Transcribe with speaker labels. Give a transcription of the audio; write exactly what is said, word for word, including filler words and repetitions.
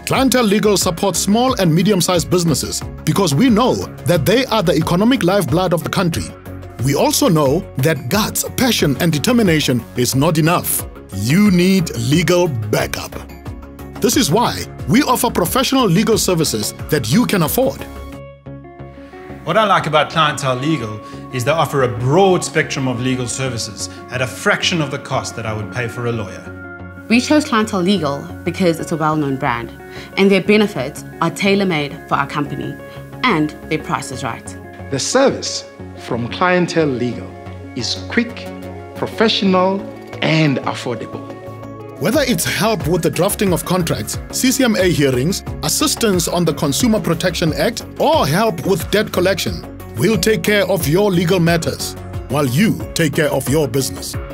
Speaker 1: Clientele Legal supports small and medium-sized businesses because we know that they are the economic lifeblood of the country. We also know that guts, passion, and determination is not enough. You need legal backup. This is why we offer professional legal services that you can afford.
Speaker 2: What I like about Clientele Legal is they offer a broad spectrum of legal services at a fraction of the cost that I would pay for a lawyer.
Speaker 3: We chose Clientele Legal because it's a well-known brand and their benefits are tailor-made for our company and their price is right.
Speaker 4: The service from Clientele Legal is quick, professional, and affordable.
Speaker 1: Whether it's help with the drafting of contracts, C C M A hearings, assistance on the Consumer Protection Act, or help with debt collection, we'll take care of your legal matters while you take care of your business.